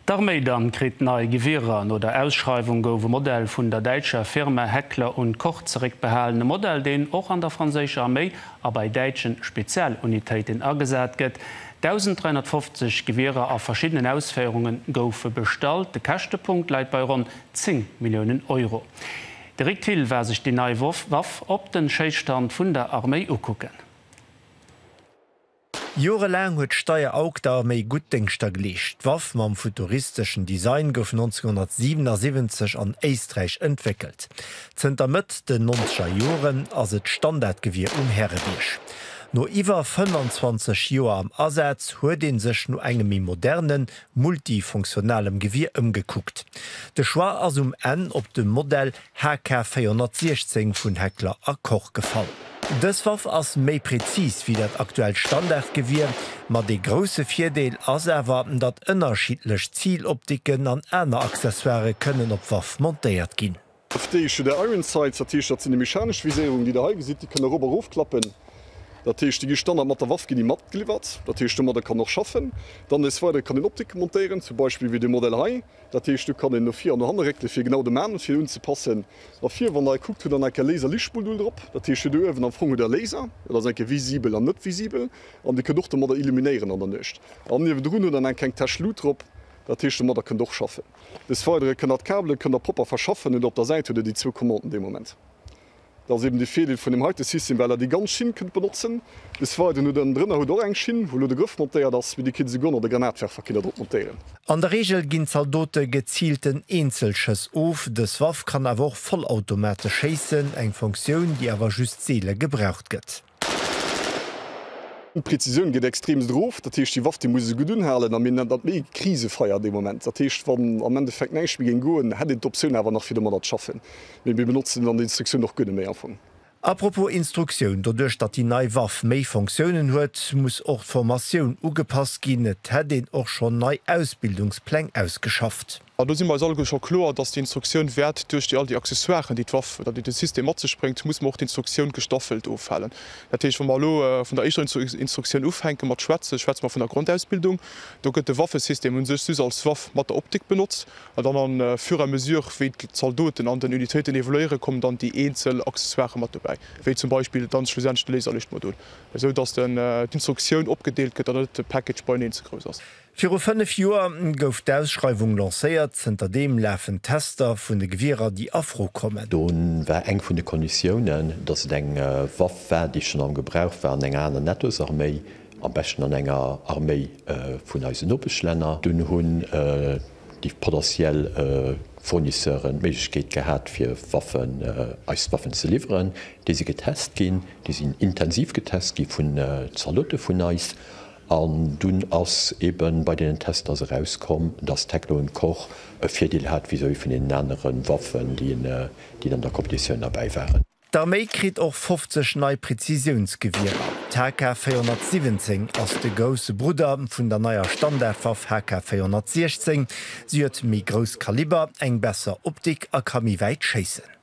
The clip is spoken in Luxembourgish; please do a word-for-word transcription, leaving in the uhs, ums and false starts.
D'Armee dann krit nei Gewehrer no der Ausschreibung gouf Modell vun der deitscher Firma Heckler und Koch zurückbehalene Modell, den och an der franzésischer Armee a bei deitschen Spezialunitéiten agesat gëtt. eintausenddreihundertfünfzig Gewehrer a verschiedenen Ausfäungen goufe bestalt. De Kachtepunkt leit bei rund zehn Millionen Euro. Direkt hill wär sich die neue Waff op den Scheichstand vun der Armee ukucken. Jorelang huet Steier aug der Armee Gutdenkster gelecht. Waff mam futuristischen Design gouf neunzehnhundertsiebenundsiebzig an Eistreich entwickelt. Zter mit den neunziger Joren ass et Standardgewier umherrewich. No iwwer fünfundzwanzig Joer am Ersatz huet den sech no engem modernen, multifunktionalem Gewier ëmgekuckt. De Schwar ass um en op dem Modell H K vierhundertsechzehn vun Heckler a Koch gefallen. Das Waff ass méi präzis wie dat aktuell Standardgewier, mat de grosse Vierdeel ass erwarten, dat ënnerschiedlech Zieloptiken an Äner Accessoire kënnen op Waff montéiert ginn. Auf der Iron Sights dat sind die mechanisch Visierung, die der gesit, die können darüber aufklappen. Dat die Standard mat der Waff die mat geliefert, dat der kann noch schaffen. Dann ist weiter kann den Optik montieren, zum Beispiel wie de Modell Hai. Dat du kann den vier an Handrekte fir genau de Mann fir hun ze passen. Dafür wann der guckt dann en Laser Lichtspul drop, dat duwen an Fro der Laser, dat enke visibel an net visibel, an die Produkte mat illuminieren an der nicht. An run dann en keng Taschlu drop, dat der kann doch schaffen. Des weiter kann dat Kabel kann der Popper verschaffen und op der Seite die zwei Kommanden in dem Moment. Das eben die Fehler von dem heute System, weil er die ganz Schienen könnt benutzen. Das war nur dann drin, wo du Schienen, wo du den Griff montiert, dass wie die Kinder sich oder Granatwerfer dort montieren. An der Regel gehen Soldaten gezielten Einzelschuss auf. Das Waff kann aber auch vollautomatisch schießen, eine Funktion, die aber just Seele gebraucht wird. Die Präzision geht extrem drauf, dat die Waffe die muss gut halen, dann dat mé Krisefeier dem Moment. Dat van am Endeffekt neispiel goen het die Option aber noch wieder dat schaffen. Wir benutzen dann die Instruktion noch gënne mehr von. Apropos Instruktion, dadurch dat die neue Waff méi Funktionen huet, muss auch Formation ugepasst gin, het het den auch schon nei Ausbildungsplan ausgeschafft. Da sind wir schon klar, dass die Instruktion wert durch die all die Accessoires, die die Waffe oder die das System springt, muss man auch die Instruktion gestaffelt aufhalen. Natürlich von mal äh, von der ersten Instruktion aufhängen, mit Schwätze, Schwätze mal von der Grundausbildung. Da geht das Waffensystem und sich als Waffe mit der Optik benutzt. Und dann an äh, für eine Mesure, wie die Soldaten an den Unitäten evaluieren, kommen dann die einzelnen Accessoires mit dabei. Wie zum Beispiel dann schlussendlich das Laserlichtmodul. Also dass dann äh, die Instruktion abgedeelt wird, damit das Package bei ihnen zu groß ist. Für fünf Joer gouf d'Ausschreibung lancéiert, hinter dem läfen Tester vun de Gewehrer, die afro kommen. Don war eng vun de Konditionen, dats eng äh, Wafffertig schon am Gebrauch war eng aner Nettosarmee, am besten an enger Armee äh, vun Eisenopeschlänner, dun hunn äh, die potenziell äh, Fournisseuren Mechkeet gehät fir Waffen äh, als Waffen ze lieeren, die sie getest gin, die sind intensiv getest gi vun äh, Zerlotte vun Eis. An dun ass eben bei den Tester rauskom, dats Heckler und Koch e Vierdeel hat wie so vun den anderen Waffen, die, in, die an der Kompetition dabei waren. D'Armee krit och fünfzig neii Präzisionsgewehrer. H K vierhundertsiebzehn ass de grosse Bruder vun der neuer Standardwaff H K vierhundertsechzehn, sie huet mi gros Kaliber, eng besser Optik a kann mi weit schiessen.